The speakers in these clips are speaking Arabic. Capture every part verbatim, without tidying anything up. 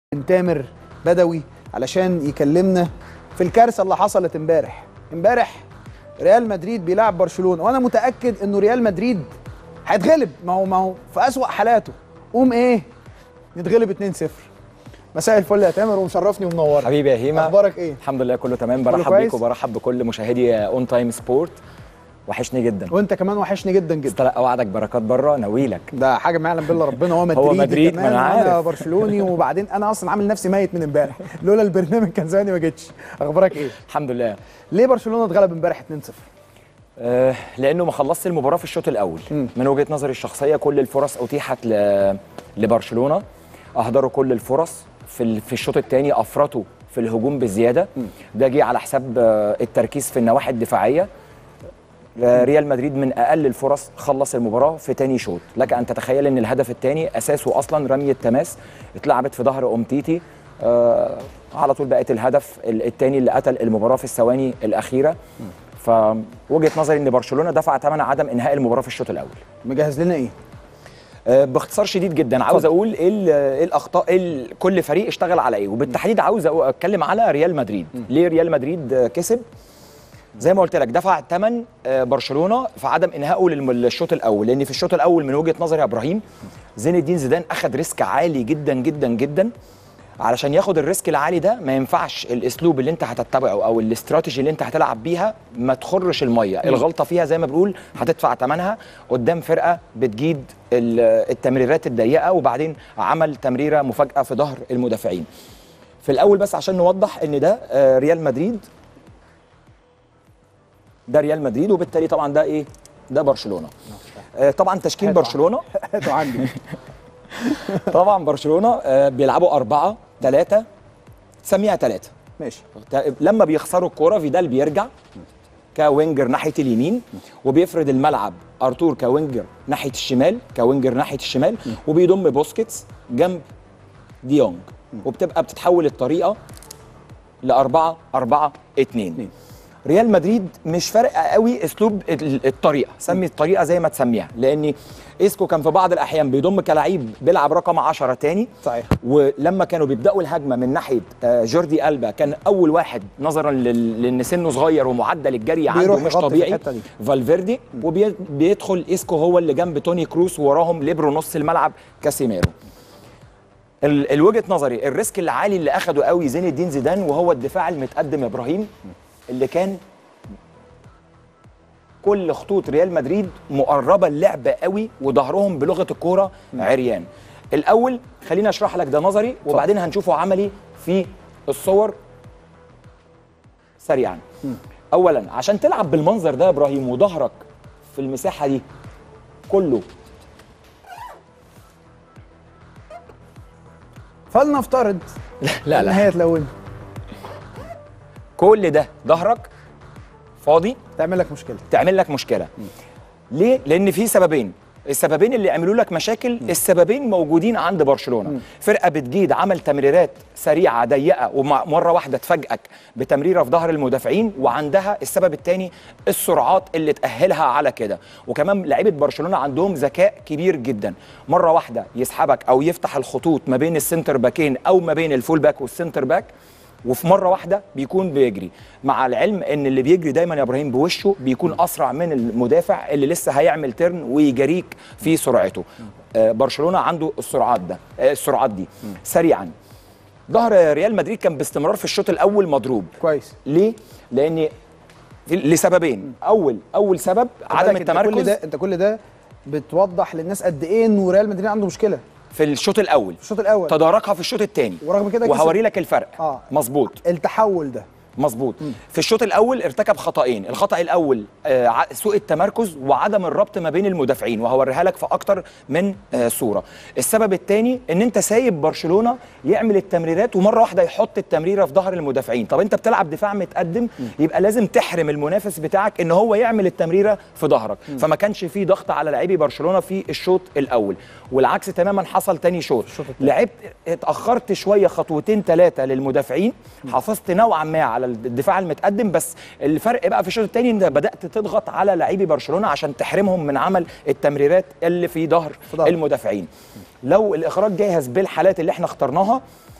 تامر بدوي علشان يكلمنا في الكارثه اللي حصلت امبارح. امبارح ريال مدريد بيلعب برشلونه، وانا متاكد انه ريال مدريد هيتغلب. ما هو ما هو في اسوأ حالاته قوم ايه نتغلب اتنين صفر. مساء الفل يا تامر، ومشرفني ومنورني حبيبي يا هيما. اخبارك ايه؟ الحمد لله كله تمام. برحب بيك وبرحب بكل مشاهدي اون تايم سبورت. وحشني جدا. وانت كمان وحشني جدا جدا. استلقى وعدك بركات بره ناويلك. ده حاجه ما يعلم بالله ربنا. هو مدريد هو مدريد كمان، ما انا عارف. انا برشلوني، وبعدين انا اصلا عامل نفسي ميت من امبارح. لولا البرنامج كان زماني ما جيتش. اخبارك ايه؟ الحمد لله. ليه برشلونه اتغلب امبارح اتنين صفر؟ آه لانه ما خلصت المباراه في الشوط الاول. م. من وجهه نظري الشخصيه كل الفرص اتيحت ل... لبرشلونه، اهدروا كل الفرص في ال... في الشوط الثاني، افرطوا في الهجوم بزياده. م. ده جه على حساب التركيز في النواحي الدفاعيه. ريال مدريد من اقل الفرص خلص المباراه في تاني شوط. لك ان تتخيل ان الهدف الثاني اساسه اصلا رميه تماس اتلعبت في ظهر اومتيتي. آه على طول بقت الهدف الثاني اللي قتل المباراه في الثواني الاخيره. فوجهه نظري ان برشلونه دفع ثمن عدم انهاء المباراه في الشوط الاول. مجهز لنا ايه؟ آه باختصار شديد جدا عاوز اقول ايه الاخطاء، ايه كل فريق اشتغل على ايه، وبالتحديد عاوز اتكلم على ريال مدريد. ليه ريال مدريد كسب؟ زي ما قلت لك دفع ثمن برشلونه في عدم انهائه للشوط الاول، لان في الشوط الاول من وجهه نظري يا ابراهيم زين الدين زيدان اخذ ريسك عالي جدا جدا جدا. علشان ياخد الريسك العالي ده ما ينفعش الاسلوب اللي انت هتتبعه او الاستراتيجي اللي انت هتلعب بيها ما تخرش الميه. الغلطه فيها زي ما بنقول هتدفع ثمنها قدام فرقه بتجيد التمريرات الضيقه، وبعدين عمل تمريره مفاجاه في ظهر المدافعين. في الاول بس عشان نوضح ان ده ريال مدريد، ده ريال مدريد، وبالتالي طبعا ده ايه؟ ده برشلونه. آه طبعا تشكيل برشلونه هاتوا عندي. طبعا برشلونه آه بيلعبوا أربعة ثلاثة، تسميها ثلاثة ماشي. لما بيخسروا الكوره فيدال بيرجع كوينجر ناحيه اليمين، وبيفرد الملعب ارتور كوينجر ناحيه الشمال، كوينجر ناحيه الشمال، وبيضم بوسكيتس جنب ديونج، وبتبقى بتتحول الطريقه ل أربعة أربعة اتنين. ريال مدريد مش فارقه قوي اسلوب الطريقه، سمي الطريقه زي ما تسميها، لان اسكو كان في بعض الاحيان بيضم كلاعب بيلعب رقم عشرة تاني. صحيح. ولما كانوا بيبداوا الهجمه من ناحيه جوردي ألبا كان اول واحد نظرا لان سنه صغير ومعدل الجري عنده مش طبيعي فالفيردي، وبيدخل اسكو هو اللي جنب توني كروس، ووراهم ليبرو نص الملعب كاسيميرو. الوجهه نظري الريسك العالي اللي اخده قوي زين الدين زيدان وهو الدفاع المتقدم يا ابراهيم، اللي كان كل خطوط ريال مدريد مقربه اللعب قوي وظهرهم بلغه الكوره عريان. الاول خليني اشرح لك ده نظري وبعدين هنشوفه عملي في الصور سريعا. اولا عشان تلعب بالمنظر ده يا ابراهيم وظهرك في المساحه دي كله، فلنفترض لا لا لا هي تلون كل ده ظهرك فاضي، تعمل لك مشكله تعمل لك مشكله. م. ليه؟ لان في سببين، السببين اللي عملوا لك مشاكل، م. السببين موجودين عند برشلونه. م. فرقه بتجيد عمل تمريرات سريعه ضيقه ومره واحده تفاجئك بتمريره في ظهر المدافعين، وعندها السبب الثاني السرعات اللي تاهلها على كده. وكمان لعيبه برشلونه عندهم ذكاء كبير جدا، مره واحده يسحبك او يفتح الخطوط ما بين السنتر باكين او ما بين الفول باك والسنتر باك، وفي مره واحده بيكون بيجري، مع العلم ان اللي بيجري دايما يا ابراهيم بوشه بيكون اسرع من المدافع اللي لسه هيعمل تيرن ويجاريك في سرعته. آه برشلونه عنده السرعات ده آه السرعات دي. سريعا ظهر ريال مدريد كان باستمرار في الشوط الاول مضروب. كويس. ليه؟ لان لسببين. اول اول سبب عدم التمركز. انت كل ده انت كل ده بتوضح للناس قد ايه انه ريال مدريد عنده مشكله في الشوط الاول، في الشوط الاول تداركها في الشوط الثاني، ورغم كده وهوري لك الفرق. اه مظبوط. التحول ده مظبوط. في الشوط الاول ارتكب خطأين، الخطأ الاول آه سوء التمركز وعدم الربط ما بين المدافعين، وهوريها لك في اكتر من آه صوره. السبب الثاني ان انت سايب برشلونه يعمل التمريرات ومره واحده يحط التمريره في ظهر المدافعين. طب انت بتلعب دفاع متقدم، م. يبقى لازم تحرم المنافس بتاعك ان هو يعمل التمريره في ظهرك. م. فما كانش في ضغط على لاعبي برشلونه في الشوط الاول، والعكس تماما حصل ثاني شوط. لعبت اتاخرت شويه خطوتين ثلاثه للمدافعين، حافظت نوعا ما على الدفاع المتقدم، بس الفرق بقى في الشوط الثاني ان بدات تضغط على لاعبي برشلونه عشان تحرمهم من عمل التمريرات اللي في ظهر المدافعين. لو الاخراج جاهز بالحالات اللي احنا اخترناها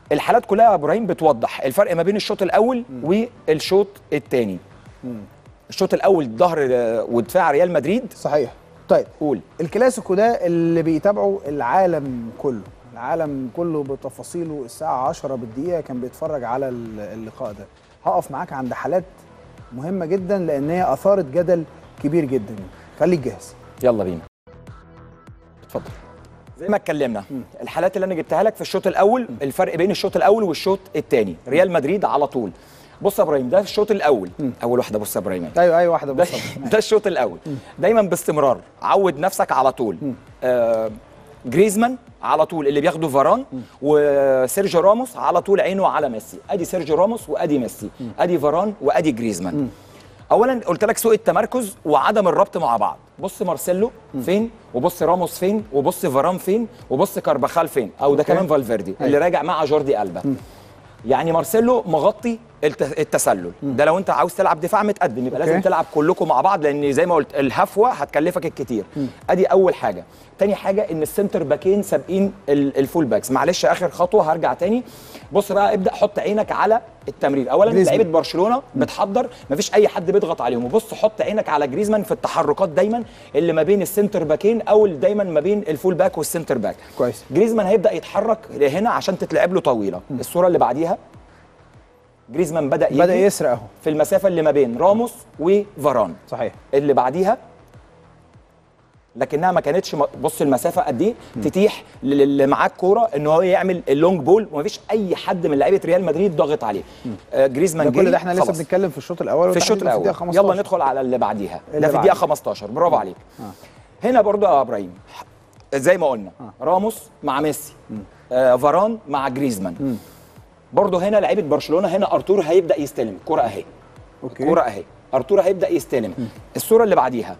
الحالات كلها يا ابراهيم بتوضح الفرق ما بين الشوط الاول والشوط الثاني. الشوط الاول ظهر ودفاع ريال مدريد. صحيح. طيب قول. الكلاسيكو ده اللي بيتابعه العالم كله، العالم كله بتفاصيله، الساعه عشرة بالدقيقه كان بيتفرج على اللقاء ده. هقف معاك عند حالات مهمه جدا لان هي اثارت جدل كبير جدا. خليك جاهز. يلا بينا. اتفضل. زي ما اتكلمنا الحالات اللي انا جبتها لك في الشوط الاول، الفرق بين الشوط الاول والشوط الثاني. ريال مدريد على طول. بص يا ابراهيم، ده الشوط الاول. م. اول واحده. بص يا ابراهيم، ايوه اي واحده. بص ده, ده الشوط الاول. م. دايما باستمرار عود نفسك على طول. آه جريزمان على طول اللي بياخده فاران، م. وسيرجيو راموس على طول عينه على ميسي. ادي سيرجيو راموس وادي ميسي، م. ادي فاران وادي جريزمان. م. اولا قلت لك سوء التمركز وعدم الربط مع بعض. بص مارسيلو م. فين، وبص راموس فين، وبص فاران فين، وبص كارباخال فين، او ده كمان فالفيردي اللي راجع مع جوردي ألبا. م. يعني مارسيلو مغطي التسلل ده. لو انت عاوز تلعب دفاع متقدم يبقى لازم تلعب كلكم مع بعض، لان زي ما قلت الهفوه هتكلفك الكتير. م. ادي اول حاجه. تاني حاجه ان السنتر باكين سابقين الفول باكس. معلش اخر خطوه هرجع تاني. بص بقى، ابدا حط عينك على التمرير. اولا لعيبه برشلونه بتحضر، مفيش اي حد بيضغط عليهم. وبص حط عينك على جريزمان في التحركات دايما اللي ما بين السنتر باكين او دايما ما بين الفول باك والسنتر باك. كويس. جريزمان هيبدا يتحرك هنا عشان تتلعب له طويله. م. الصوره اللي بعديها جريزمان بدا بدا يسرق اهو في المسافه اللي ما بين راموس وفاران. صحيح. اللي بعديها لكنها ما كانتش. بص المسافه قد ايه تتيح للي معاه الكوره ان هو يعمل اللونج بول، ومفيش اي حد من لعيبه ريال مدريد ضاغط عليه. آه جريزمان كل ده احنا لسه بنتكلم في الشوط الاول. في الشوط الاول. يلا ندخل على اللي بعديها. ده في الدقيقه خمستاشر. برافو عليك. آه. هنا برضو يا ابراهيم زي ما قلنا، آه. راموس مع ميسي، آه فاران مع جريزمان. م. برضو هنا لعيبه برشلونه. هنا ارتور هيبدا يستلم الكوره اهي. اوكي. الكوره اهي، ارتور هيبدا يستلم. م. الصوره اللي بعديها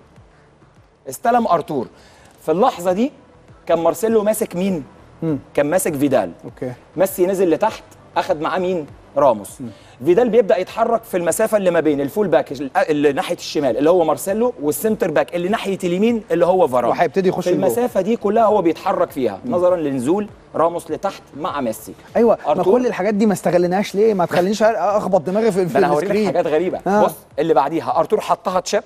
استلم ارتور. في اللحظه دي كان مارسيلو ماسك مين؟ م. كان ماسك فيدال. اوكي. ميسي نزل لتحت اخذ معاه مين؟ راموس. م. فيدال بيبدا يتحرك في المسافه اللي ما بين الفول باك اللي ناحيه الشمال اللي هو مارسيلو، والسنتر باك اللي ناحيه اليمين اللي هو فاران. وهيبتدي يخش في المسافه دي كلها هو بيتحرك فيها. م. نظرا لنزول راموس لتحت مع ميسي. ايوه، ما كل الحاجات دي ما استغلناش ليه؟ ما تخلينيش اخبط دماغي في السكرين. انا هوريك حاجات غريبه. آه. بص اللي بعديها ارتور حطها تشيب،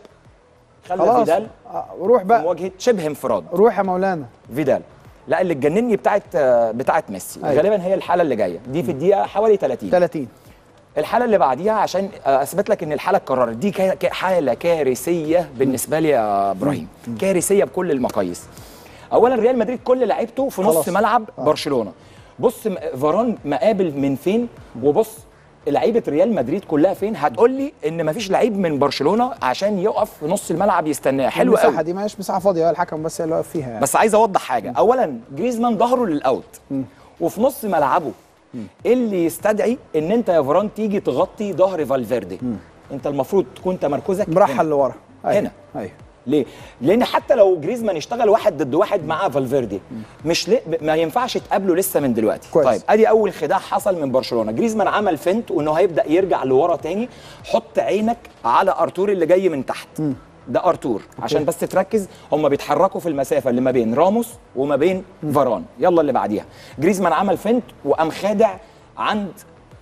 خلى فيدال روح بقى مواجهه شبه انفراد. روح يا مولانا فيدال. لا اللي تجنني بتاعت بتاعت ميسي. أيوة. غالبا هي الحاله اللي جايه دي في الدقيقه حوالي ثلاثين. ثلاثين. الحاله اللي بعديها عشان اثبت لك ان الحاله اتكررت. دي حاله كارثيه بالنسبه لي يا ابراهيم، كارثيه بكل المقاييس. اولا ريال مدريد كل لعيبته في نص ملعب آه. برشلونه. بص فاران مقابل من فين، وبص لعيبه ريال مدريد كلها فين. هتقول لي ان مفيش لعيب من برشلونه عشان يقف في نص الملعب يستناه. حلو قوي. المساحه دي مش مساحه فاضيه، الحكم بس اللي واقف فيها يعني. بس عايز اوضح حاجه. اولا جريزمان ظهره للاوت وفي نص ملعبه. ايه اللي يستدعي ان انت يا فاران تيجي تغطي ظهر فالفيردي؟ مم. انت المفروض تكون تمركزك مرحل لورا. أيوه. هنا. ايوه. ليه؟ لان حتى لو جريزمان اشتغل واحد ضد واحد مع فالفيردي مش ليه ما ينفعش تقابله لسه من دلوقتي. كويس. طيب ادي اول خداع حصل من برشلونه. جريزمان عمل فنت وانه هيبدا يرجع لورا تاني. حط عينك على ارتور اللي جاي من تحت. مم. ده ارتور. أوكي. عشان بس تركز، هم بيتحركوا في المسافه اللي ما بين راموس وما بين مم. فاران. يلا اللي بعديها. جريزمان عمل فنت وقام خادع عند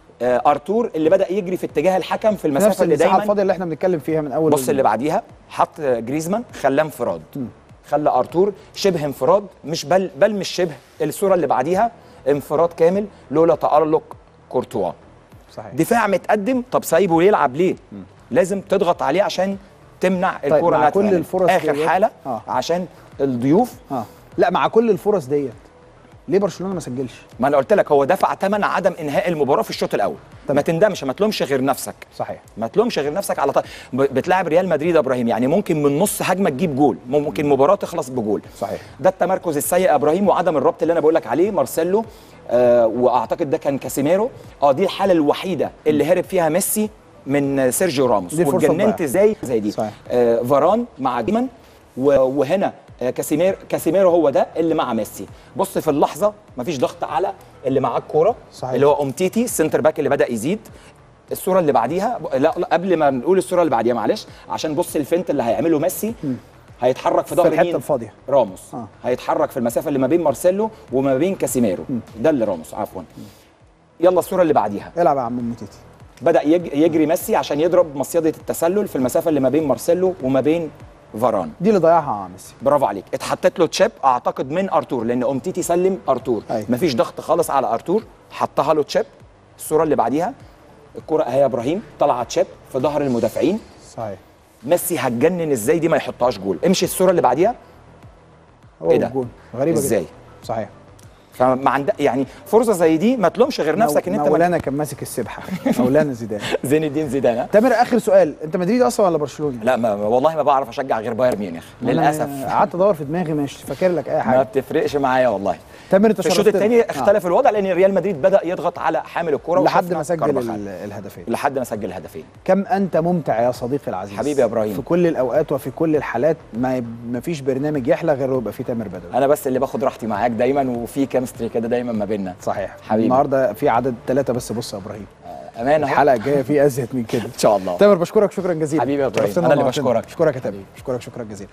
ارتور اللي بدا يجري في اتجاه الحكم في المسافه اللي دايما الفاضيه اللي احنا بنتكلم فيها من اول. بص اللي بعديها حط جريزمان خلاه انفراد. خلى ارتور شبه انفراد، مش بل بل مش شبه. الصوره اللي بعديها انفراد كامل لولا تالق كورتوا. صحيح. دفاع متقدم، طب سايبه يلعب ليه؟ م. لازم تضغط عليه عشان تمنع طيب الكوره. مع كل الفرص اخر ديت. حاله آه. عشان الضيوف. اه لا مع كل الفرص ديت ليه برشلونه ما سجلش؟ ما انا قلت لك هو دفع ثمن عدم انهاء المباراه في الشوط الاول. طبعا. ما تندمش، ما تلومش غير نفسك. صحيح. ما تلومش غير نفسك على طيب. بتلاعب ريال مدريد يا ابراهيم، يعني ممكن من نص هجمه تجيب جول، ممكن مباراه تخلص بجول. صحيح. ده التمركز السيء يا ابراهيم وعدم الربط اللي انا بقول لك عليه. مارسيلو آه واعتقد ده كان كاسيميرو. اه دي الحاله الوحيده اللي هرب فيها ميسي من سيرجيو راموس. واتجننت زي زي دي. آه فاران مع جريزمان، وهنا كاسيمير كاسيميرو هو ده اللي مع ميسي. بص في اللحظه مفيش ضغط على اللي معاه الكوره اللي هو امتيتي السنتر باك اللي بدا يزيد. الصوره اللي بعديها لا, لا قبل ما نقول الصوره اللي بعديها معلش، عشان بص الفنت اللي هيعمله ميسي. م. هيتحرك في ظهر الحته الفاضيه راموس. آه. هيتحرك في المسافه اللي ما بين مارسيلو وما بين كاسيميرو. م. ده اللي راموس عفوا. يلا الصوره اللي بعديها. العب يا عم موتيتي. بدا يج- يجري ميسي عشان يضرب مصيده التسلل في المسافه اللي ما بين مارسيلو وما بين فاران. دي اللي ضيعها ميسي. برافو عليك. اتحطت له تشيب اعتقد من ارتور، لان امتيتي سلم ارتور. أيوة. مفيش ضغط خالص على ارتور، حطها له تشيب. الصوره اللي بعديها الكره اهي يا ابراهيم، طلعت تشيب في ظهر المدافعين. صحيح. ميسي هتجنن ازاي دي ما يحطهاش جول. امشي الصوره اللي بعديها. هو إيه ده؟ الجول غريبه ازاي؟ جدا. صحيح. فما عند يعني فرصه زي دي ما تلومش غير نفسك ان انت ما- مولانا كان ماسك السبحه. مولانا زيدان. زين الدين زيدان. ها؟ تامر اخر سؤال، انت مدريد اصلا ولا برشلوني؟ لا ما والله ما بعرف اشجع غير بايرن ميونخ أنا للاسف. قعدت ادور في دماغي مش فاكر لك اي ما حاجه. بتفرقش معايا والله. تامر انت في الشوط شرفتنا. الثاني اختلف الوضع لان ريال مدريد بدا يضغط على حامل الكره لحد وشفنا ما سجل كارفاخال. ال- الهدفين. لحد ما سجل هدفين. كم انت ممتع يا صديقي العزيز. حبيبي يا إبراهيم. في كل الاوقات وفي كل الحالات، ما ما فيش برنامج يحلى غير يبقى فيه تامر بدوي. انا بس اللي باخد راحتي معاك دايما، وفي كيمستري كده دايما ما بيننا. صحيح. حبيبي. النهارده في عدد ثلاثه بس. بص يا ابراهيم، امانه أهو. الحلقه الجايه في ازيد من كده ان شاء الله. تامر بشكرك شكرا جزيلا. حبيبي يا إبراهيم. شرفتنا أنا اللي ونورتنا. بشكرك. بشكرك يا تامر، بشكرك شكرا جزيلا.